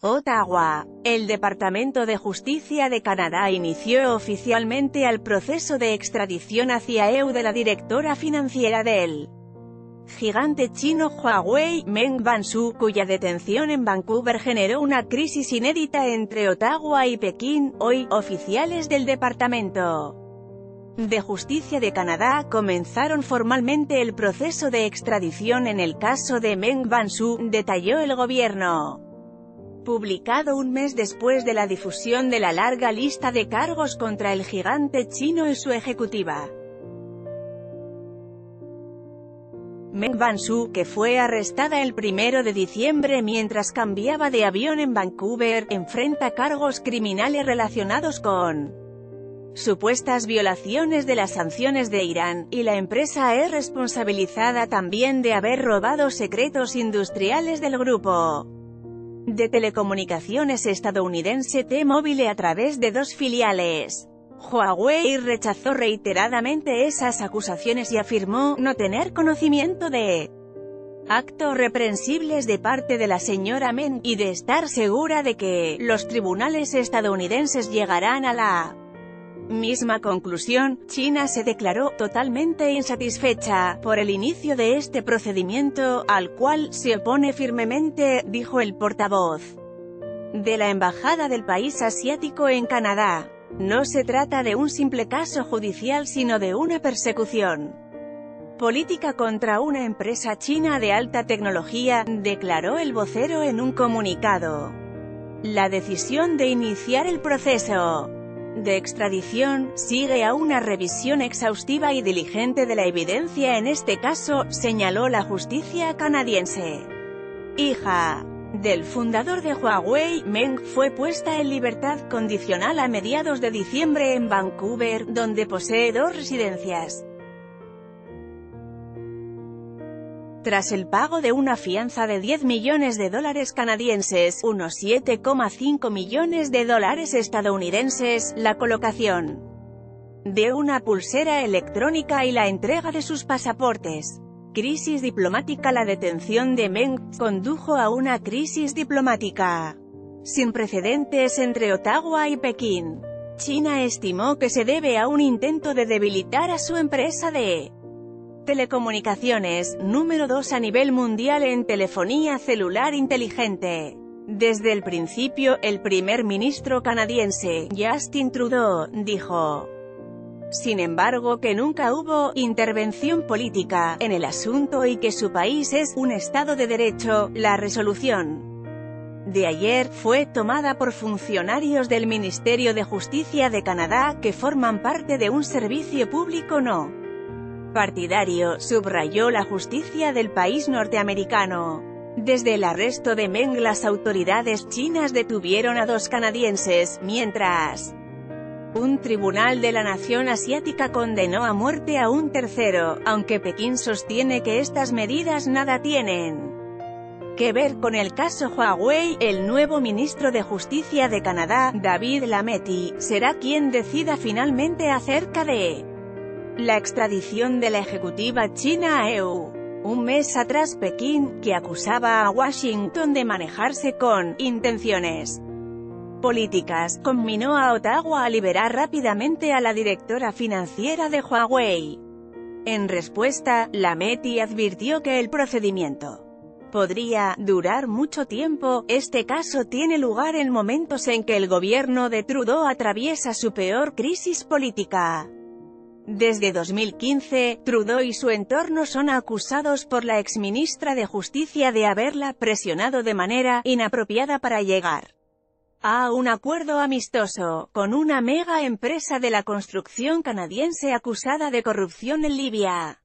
Ottawa. El Departamento de Justicia de Canadá inició oficialmente el proceso de extradición hacia EU de la directora financiera del gigante chino Huawei, Meng Wanzhou, cuya detención en Vancouver generó una crisis inédita entre Ottawa y Pekín. Hoy, oficiales del Departamento de Justicia de Canadá comenzaron formalmente el proceso de extradición en el caso de Meng Wanzhou, detalló el gobierno. Publicado un mes después de la difusión de la larga lista de cargos contra el gigante chino y su ejecutiva. Meng Wanzhou, que fue arrestada el 1 de diciembre mientras cambiaba de avión en Vancouver, enfrenta cargos criminales relacionados con supuestas violaciones de las sanciones de Irán, y la empresa es responsabilizada también de haber robado secretos industriales del grupo de telecomunicaciones estadounidense T-Mobile a través de 2 filiales. Huawei rechazó reiteradamente esas acusaciones y afirmó no tener conocimiento de actos reprensibles de parte de la señora Meng, y de estar segura de que los tribunales estadounidenses llegarán a la misma conclusión. China se declaró totalmente insatisfecha por el inicio de este procedimiento, al cual se opone firmemente, dijo el portavoz de la embajada del país asiático en Canadá. No se trata de un simple caso judicial sino de una persecución política contra una empresa china de alta tecnología, declaró el vocero en un comunicado. La decisión de iniciar el proceso de extradición sigue a una revisión exhaustiva y diligente de la evidencia en este caso, señaló la justicia canadiense. Hija del fundador de Huawei, Meng fue puesta en libertad condicional a mediados de diciembre en Vancouver, donde posee 2 residencias. Tras el pago de una fianza de $10 millones canadienses, unos $7,5 millones estadounidenses, la colocación de una pulsera electrónica y la entrega de sus pasaportes. Crisis diplomática. La detención de Meng condujo a una crisis diplomática sin precedentes entre Ottawa y Pekín. China estimó que se debe a un intento de debilitar a su empresa de telecomunicaciones, número 2 a nivel mundial en telefonía celular inteligente. Desde el principio, el primer ministro canadiense, Justin Trudeau, dijo, sin embargo, que nunca hubo intervención política en el asunto y que su país es un Estado de Derecho. La resolución de ayer fue tomada por funcionarios del Ministerio de Justicia de Canadá, que forman parte de un servicio público no partidario, subrayó la justicia del país norteamericano. Desde el arresto de Meng, las autoridades chinas detuvieron a 2 canadienses, mientras un tribunal de la nación asiática condenó a muerte a un tercero, aunque Pekín sostiene que estas medidas nada tienen que ver con el caso Huawei. El nuevo ministro de Justicia de Canadá, David Lametti, será quien decida finalmente acerca de la extradición de la ejecutiva china a EU. Un mes atrás Pekín, que acusaba a Washington de manejarse con intenciones políticas, conminó a Ottawa a liberar rápidamente a la directora financiera de Huawei. En respuesta, Lametti advirtió que el procedimiento podría durar mucho tiempo. Este caso tiene lugar en momentos en que el gobierno de Trudeau atraviesa su peor crisis política. Desde 2015, Trudeau y su entorno son acusados por la exministra de Justicia de haberla presionado de manera inapropiada para llegar a un acuerdo amistoso con una mega empresa de la construcción canadiense acusada de corrupción en Libia.